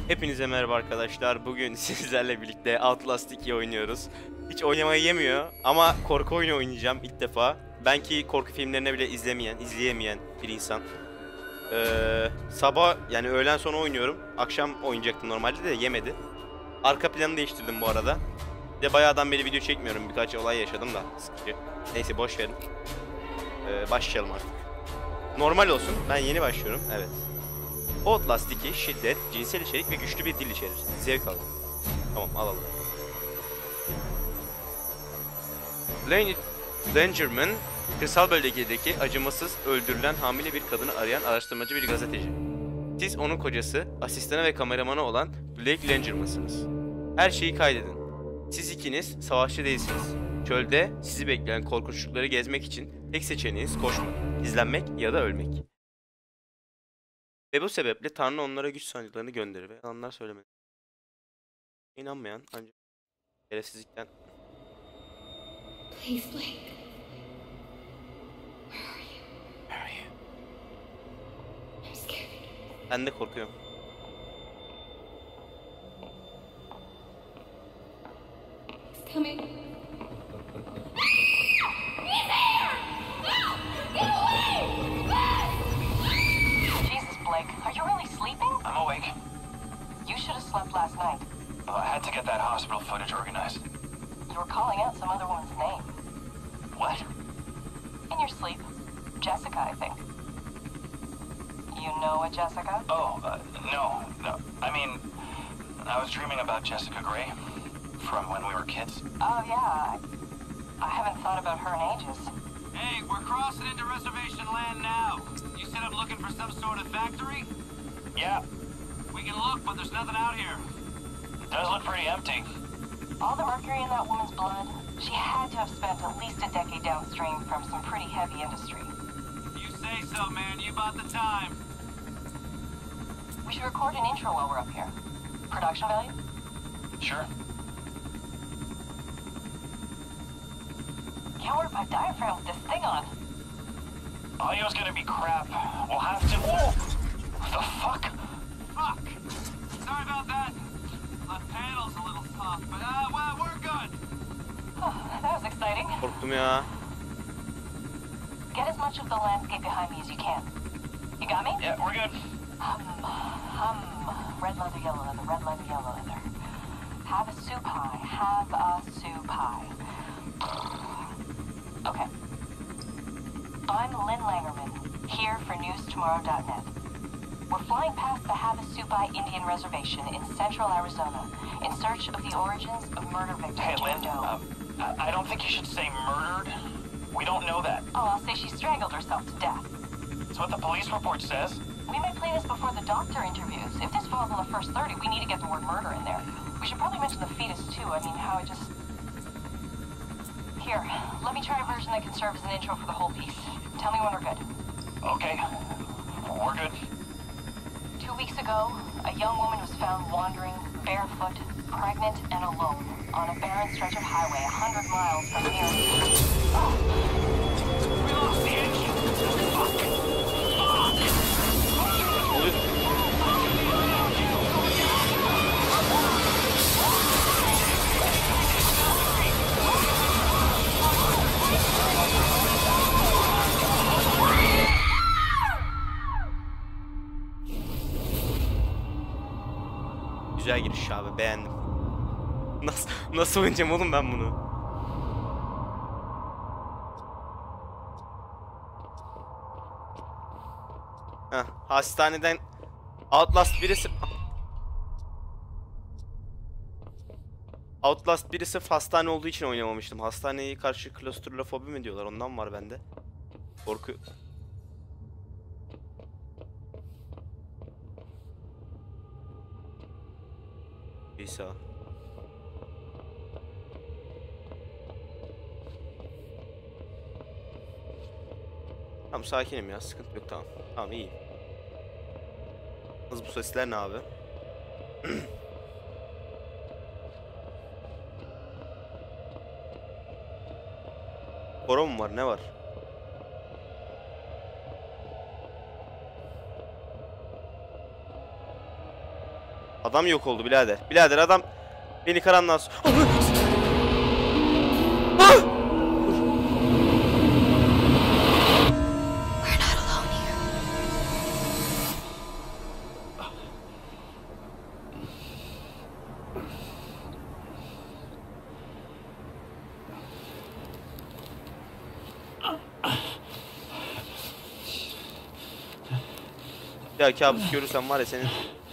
Hepinize merhaba arkadaşlar. Bugün sizlerle birlikte Outlast 2 oynuyoruz. Hiç oynamayı yemiyor ama korku oyunu oynayacağım ilk defa. Ben ki korku filmlerine bile izleyemeyen bir insan. Sabah yani öğlen sonra oynuyorum. Akşam oynayacaktım normalde de yemedi. Arka planı değiştirdim bu arada. Bir de bayağıdan beri video çekmiyorum. Birkaç olay yaşadım da sıkıcı. Neyse boş verin. Başlayalım artık. Normal olsun. Ben yeni başlıyorum. Evet. Outlast 2 şiddet, cinsel içerik ve güçlü bir dil içerir. Zevk alın. Tamam alalım. Langerman, kırsal bölgedeki acımasız öldürülen hamile bir kadını arayan araştırmacı bir gazeteci. Siz onun kocası, asistanı ve kameramanı olan Blake Langerman'sınız. Her şeyi kaydedin. Siz ikiniz savaşçı değilsiniz. Çölde sizi bekleyen korkunçlukları gezmek için tek seçeneğiniz koşmak, izlenmek ya da ölmek. Ve bu sebeple Tanrı onlara güç sancılarını gönderir ve yalanlar söylemez. İnanmayan ancak şerefsizlikten... Please, Blake. Where are you? I'm scared. Ben de korkuyorum. He's coming. Jesus, Blake, are you really sleeping? I'm awake. You should have slept last night. Well, I had to get that hospital footage organized. You were calling out some other woman's name. What? In your sleep. Jessica, I think. You know a Jessica? Oh, no. I mean, I was dreaming about Jessica Gray from when we were kids. Oh, yeah. I haven't thought about her in ages. Hey, we're crossing into reservation land now. You said I'm looking for some sort of factory? Yeah, We can look, but there's nothing out here. it does look pretty empty. All the mercury in that woman's blood, she had to have spent at least a decade downstream from some pretty heavy industry. You say so, man. You bought the time. We should record an intro while we're up here. Production value? Sure. Can't work my diaphragm with this thing on. Audio's gonna be crap. We'll have to... Whoa! What the fuck? Fuck. Sorry about that. The panel's a little soft, but well, we're good. That was exciting. Korktum ya. Get as much of the landscape behind me as you can. You got me? Yeah, we're good. Hum. Red leather, yellow leather, red leather, yellow leather. Have a soup pie, have a soup pie. Okay. I'm Lynn Langerman, here for newstomorrow.net. We're flying past the Havasupai Indian Reservation in central Arizona in search of the origins of murder victim Hey, Lynn, Doe. I don't think you should say murdered. We don't know that. Oh, I'll say she strangled herself to death. That's what the police report says. We may play this before the doctor interviews. If this falls on the first 30, we need to get the word murder in there. We should probably mention the fetus, too. I mean, how it just... Here, let me try a version that can serve as an intro for the whole piece. Tell me when we're good. Okay, we're good. 2 weeks ago, a young woman was found wandering, barefoot, pregnant, and alone on a barren stretch of highway 100 miles from here. We lost the engine. Güzel giriş abi, beğendim. Nasıl oynayacağım oğlum ben bunu? Hastaneden Outlast birisi Outlast biri sırf hastane olduğu için oynamamıştım. Hastaneye karşı klostrofobi mi diyorlar, ondan var bende. Korku. İsa. Tamam, sakinim ya, sıkıntı yok, tamam. Tamam, iyiyim. Bu sesler ne abi? Koro mu var, ne var? Adam yok oldu birader. Birader adam beni karanlığa We're not alone here. Ya kabus görürsem var ya senin.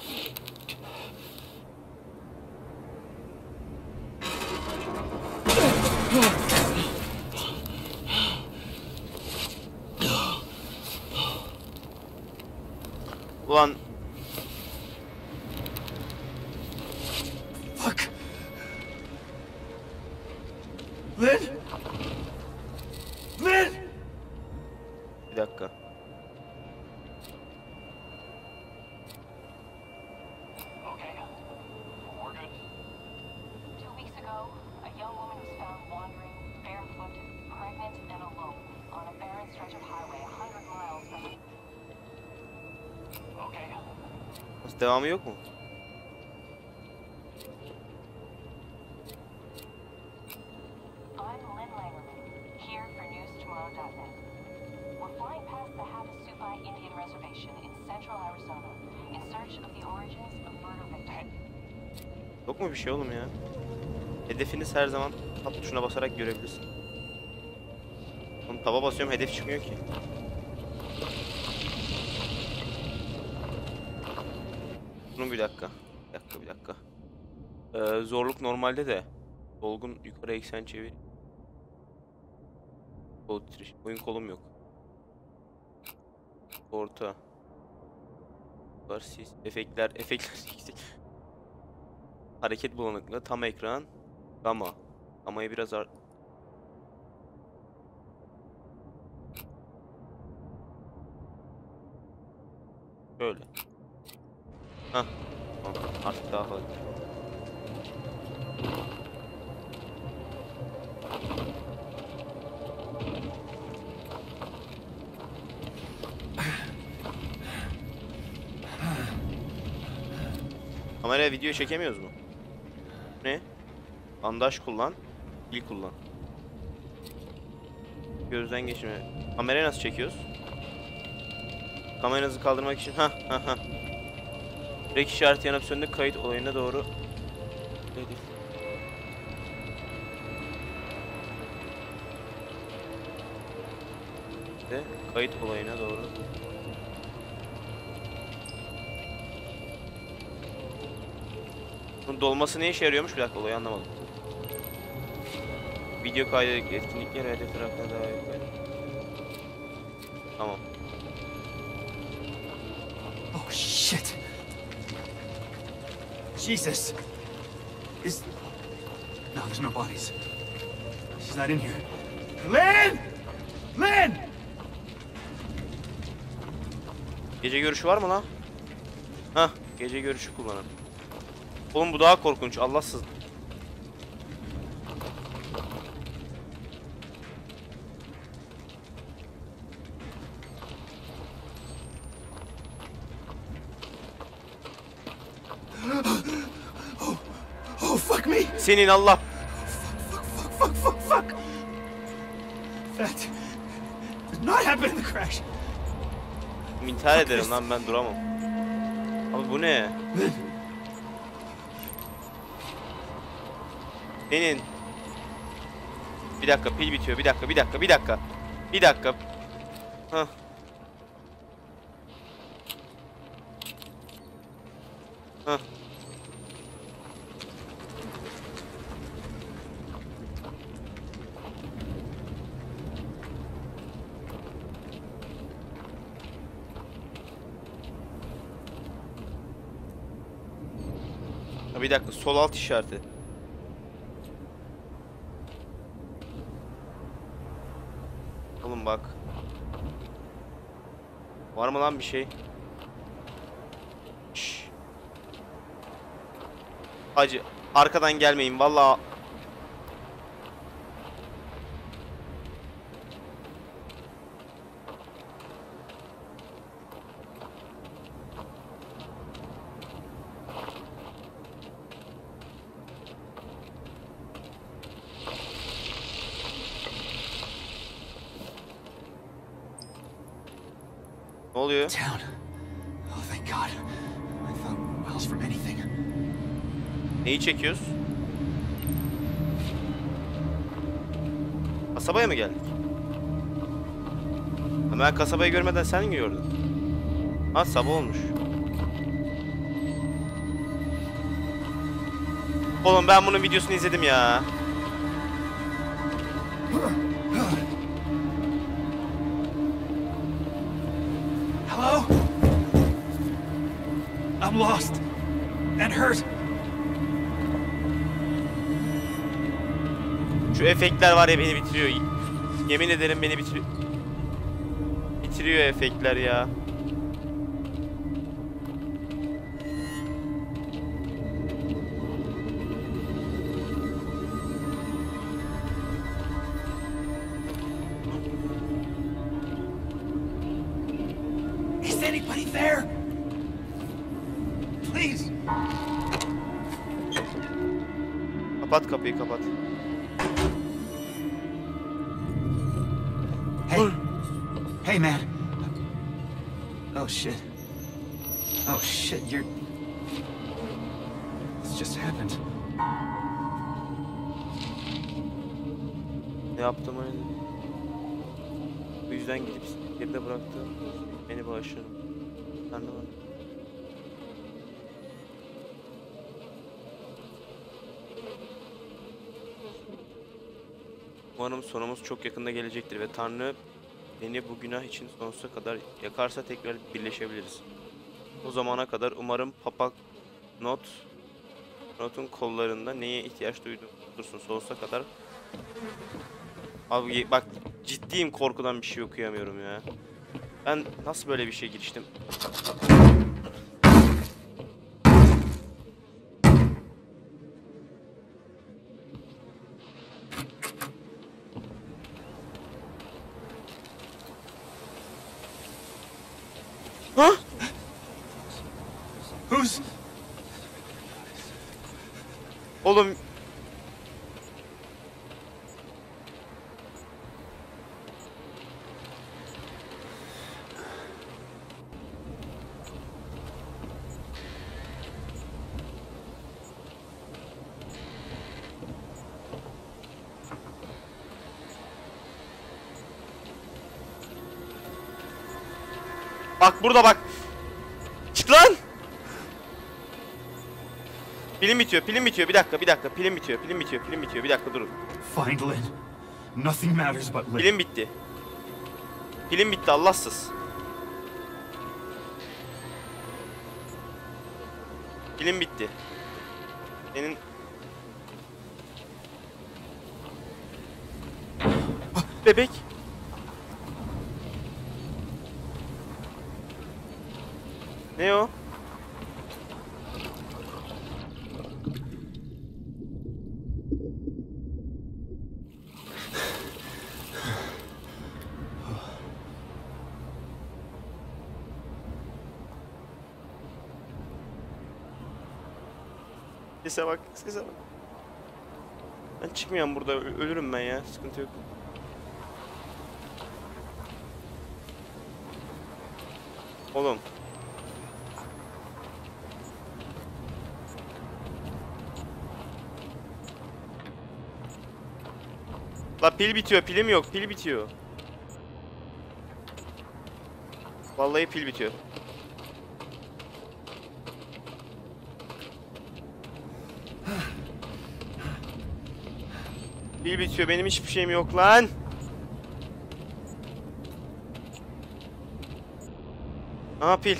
Ulan Fuck. Lynn? Lynn? bir dakika. Okay. We're good. 2 weeks ago, a young woman was found wandering, barefoot, pregnant, and alone on a barren stretch of highway 100 miles from... Okay. Nasıl devamı yok mu? I'm Lynn Langerman, here for newstomorrow.net. We're flying past the Havasupai Indian Reservation in central Arizona in search of the origins of murder victims. Yok mu bir şey oğlum ya? Hedefiniz her zaman tab tuşuna basarak görebilirsin. Oğlum taba basıyorum hedef çıkmıyor ki. Bunun bir dakika. Bir dakika. Zorluk normalde de. Dolgun yukarı eksen çevir. Kol titreş. Oyun kolum yok. Orta. Var sis. Efektler yüksek. Hareket bulanıklığı. Tam ekran. Gamma. Gamma'yı biraz Böyle. Hah. Tamam. Artık daha fazla. Kameraya video çekemiyoruz mu? Ne? Bandaj kullan. Pil kullan. Gözden geçirme. Kamerayı nasıl çekiyoruz? Kameranızı kaldırmak için ha. Rek işareti yanıp söndü, kayıt olayına doğru. Kayıt olayına doğru. Bunun dolması ne işe yarıyormuş? Bir dakika, olayı anlamadım. Video kaydı etkinlikler hedef tarafına dair. Tamam. Oh shit. Jesus. No, there's no bodies. She's not in here. Lynn! Lynn! Gece görüşü var mı lan? Hah, gece görüşü kullanın. Oğlum bu daha korkunç, Allahsız. Oh, fuck me! Senin Allah. Fuck! That did not happen in the crash. İntihar ederim lan, ben duramam. Abi bu ne? Senin. Bir dakika, pil bitiyor. Bir dakika. Hah. Hah. Ha, bir dakika, sol alt işareti. Oğlum bak. Var mı lan bir şey? Şşş. Hacı arkadan gelmeyin vallahi. oluyor? Town. Oh, thank God. I thought miles from anything. Neyi çekiyoruz? Kasabaya mı geldik? Ha, ben kasabayı görmeden sen mi gördün? Ha, sabah olmuş. Oğlum ben bunun videosunu izledim ya. Hello? I'm lost and hurt. Şu efektler var ya, beni bitiriyor. Yemin ederim beni bitiriyor. Bitiriyor efektler ya. Is anybody there? Please. Kapat kapıyı, kapat. Hey. Hey, man. Oh, shit. Oh, shit, you're... This just happened. Ne yaptım öyle? Bu yüzden gidip geride bıraktım. Beni bağışlarım. Anlamadım. Umarım sonumuz çok yakında gelecektir ve Tanrı beni bu günah için sonsuza kadar yakarsa tekrar birleşebiliriz. O zamana kadar umarım Papa Not'un kollarında neye ihtiyaç duyduğunu dursun sonsuza kadar. Abi bak, ciddiyim, korkudan bir şey okuyamıyorum ya. Ben nasıl böyle bir şey giriştim? Ha? Who's... Oğlum. Bak burada bak. Çık lan. Pilim bitiyor, pilim bitiyor. Bir dakika, pilim bitiyor, Bir dakika durun. Find Lynn. Nothing matters but Lynn. Pilim bitti. Pilim bitti Allahsız. Pilim bitti. Senin... Bebek. Ne o? Sese bak, sese bak. Ben çıkmıyorum burada, ölürüm ben ya, sıkıntı yok. Oğlum. La pil bitiyor, pilim yok, pil bitiyor. Vallahi pil bitiyor. Pil bitiyor, benim hiçbir şeyim yok lan. Aha pil.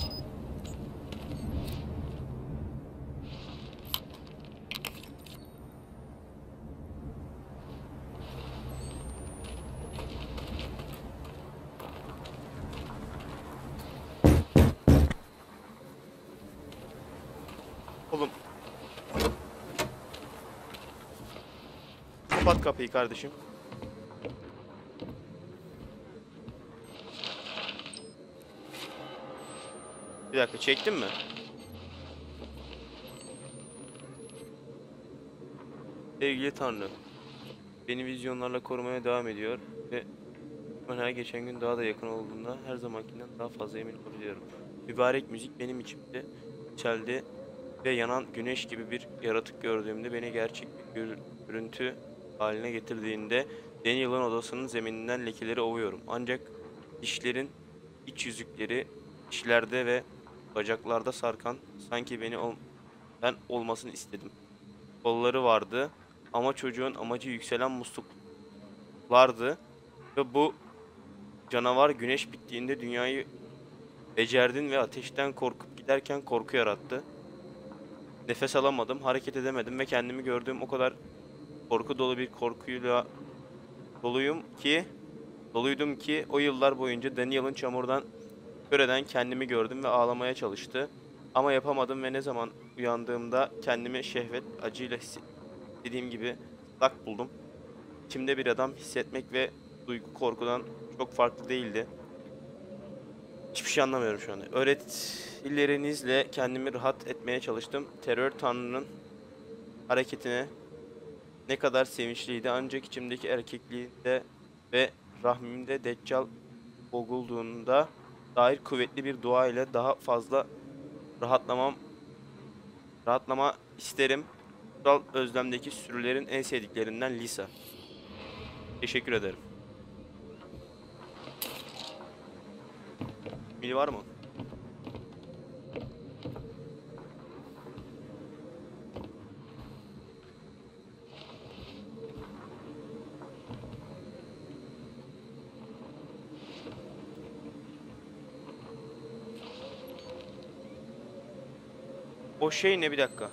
Oğlum. Kapat kapıyı kardeşim. Bir dakika, çektin mi? Sevgili Tanrı, beni vizyonlarla korumaya devam ediyor ve Her geçen gün daha da yakın olduğunda her zamankinden daha fazla emin olabiliyorum. Mübarek müzik benim içimde yükseldi ve yanan güneş gibi bir yaratık gördüğümde beni gerçek bir görüntü haline getirdiğinde Daniel'ın odasının zemininden lekeleri ovuyorum. Ancak dişlerin iç yüzükleri dişlerde ve bacaklarda sarkan sanki ben olmasını istedim. Kolları vardı ama çocuğun amacı yükselen musluklardı ve bu canavar güneş bittiğinde dünyayı becerdin ve ateşten korkup giderken korku yarattı. Nefes alamadım, hareket edemedim ve kendimi gördüğüm o kadar korku dolu bir korkuyla doluydum ki o yıllar boyunca Daniel'ın çamurdan kör eden kendimi gördüm ve ağlamaya çalıştı. Ama yapamadım ve ne zaman uyandığımda kendimi şehvet acıyla hissettiğim gibi ıslak buldum. İçimde bir adam hissetmek ve duygu korkudan çok farklı değildi. Hiçbir şey anlamıyorum şu anda. Öğretilerinizle kendimi rahat etmeye çalıştım. Terör Tanrı'nın hareketine ne kadar sevinçliydi ancak içimdeki erkekliğinde ve rahmimde Deccal boğulduğunda dair kuvvetli bir dua ile daha fazla rahatlama isterim. Kutsal özlemdeki sürülerin en sevdiklerinden Lisa. Teşekkür ederim. Biri var mı? O şey ne, bir dakika.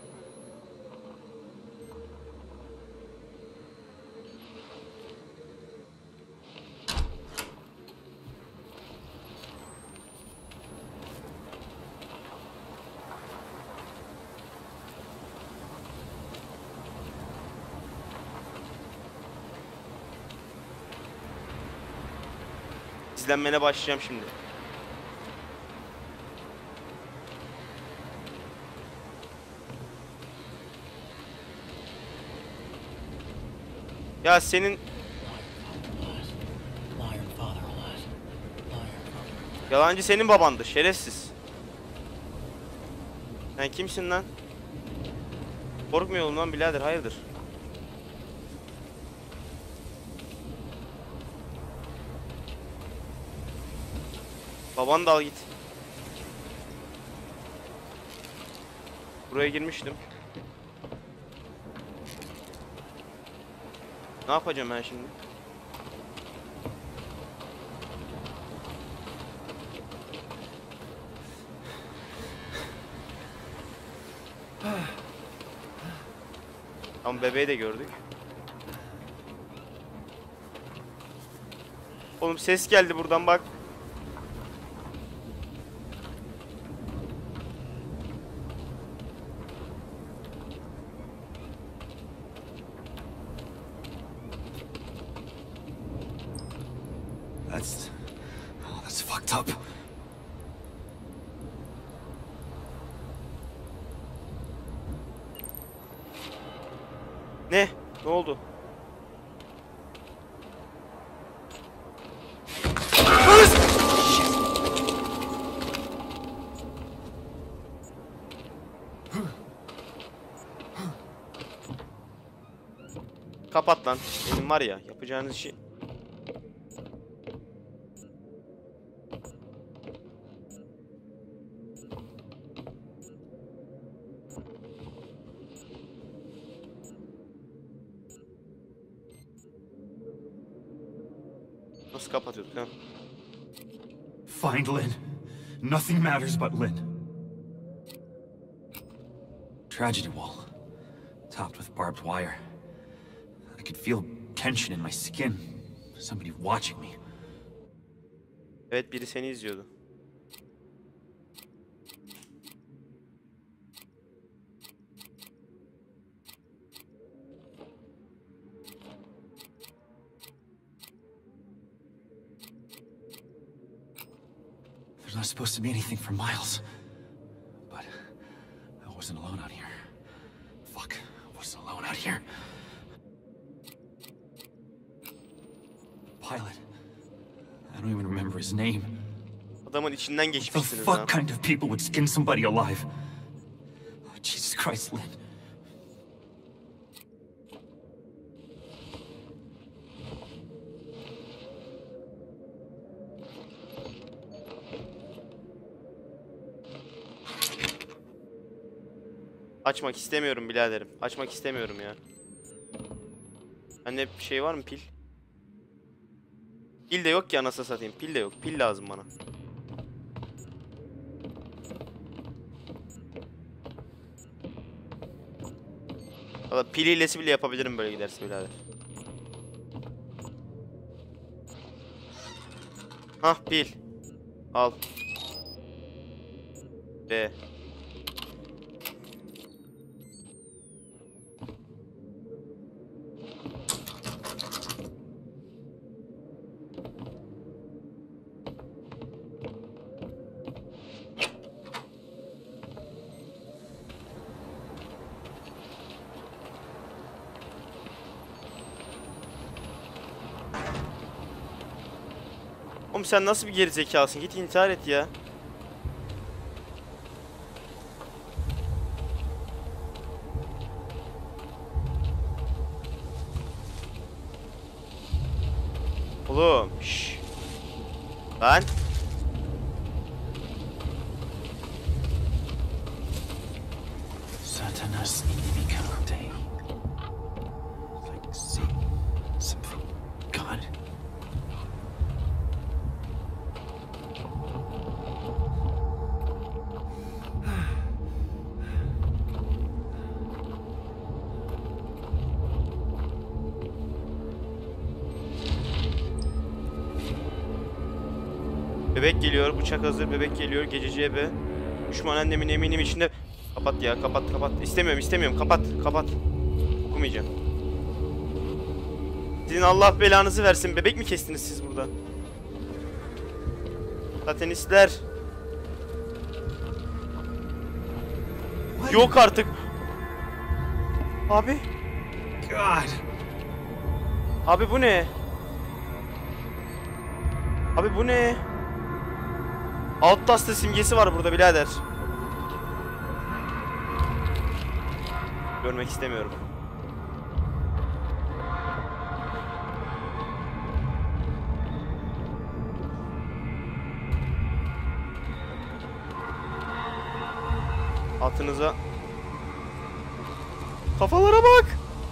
İzlenmene başlayacağım şimdi. Ya senin yalancı senin babandı, şerefsiz. Sen kimsin lan? Korkmuyor lan birader, hayırdır? Babanı da al git. Buraya girmiştim. Ne yapacağım ben şimdi? Tamam, bebeği de gördük. Oğlum ses geldi buradan bak. That's fucked up. Ne? Ne oldu? Kapat lan. Benim var ya yapacağınız işi. Nasıl kapatıyorduk lan? Find Lynn. Nothing matters but Lynn. Tragedy wall. Topped with barbed wire. I could feel tension in my skin. Somebody watching me. Evet, biri seni izliyordu. There's not supposed to be anything for miles. But I wasn't alone out here. Fuck, I wasn't alone out here. Pilot, I don't even remember his name. Adamın içinden What the geçmişsiniz lan. fuck kind of people would skin somebody alive? Oh, Jesus Christ, Lynn. Açmak istemiyorum biraderim. Açmak istemiyorum ya. Anne bir şey var mı pil? Pil de yok ki anasını satayım. Pil de yok. Pil lazım bana. Valla pil hilesi bile yapabilirim böyle giderse birader. Hah pil. Al. B. Oğlum sen nasıl bir geri zekalısın? Git intihar et ya. Oğlum, şşş. Lan. Satanas Inimicante. Like Satan, something. God. Bebek geliyor, bıçak hazır, bebek geliyor, gececi ebe. Düşman annemin eminim içinde. Kapat ya, kapat, kapat. İstemiyorum, kapat, kapat. Okumayacağım. Sizin Allah belanızı versin, bebek mi kestiniz siz burada? Satanistler. Yok artık. Abi. God. Abi bu ne? Abi bu ne? Outlast'ın simgesi var burada birader. Görmek istemiyorum. Altınıza. Kafalara bak.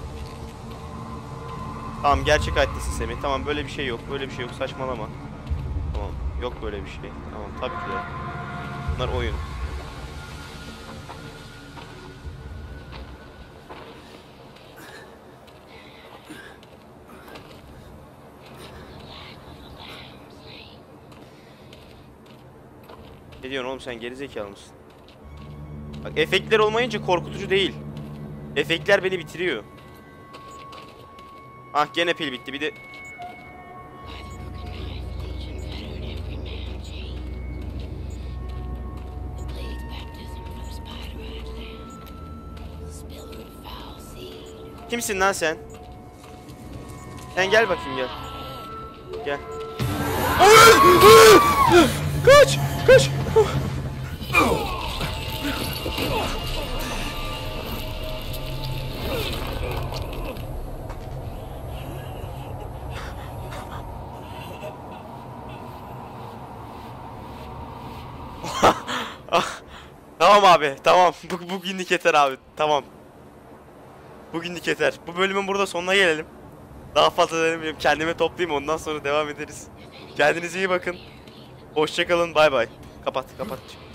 Tamam gerçek hayattasın Semih. Tamam böyle bir şey yok. Böyle bir şey yok. Saçmalama. Tamam. Yok böyle bir şey. Tamam tabii ki de. Bunlar oyun. Ne diyorsun oğlum sen gerizekalı mısın? Bak efektler olmayınca korkutucu değil. Efektler beni bitiriyor. Ah gene pil bitti bir de. Kimsin lan sen? Sen gel bakayım gel. Gel. Kaç! Kaç! Tamam abi, tamam. Bugünlük yeter abi, tamam. Bugünlük yeter. Bu bölümün burada sonuna gelelim. Daha fazla denemiyorum. Kendime toplayayım ondan sonra devam ederiz. Kendinize iyi bakın. Hoşça kalın. Bay bay. Kapat.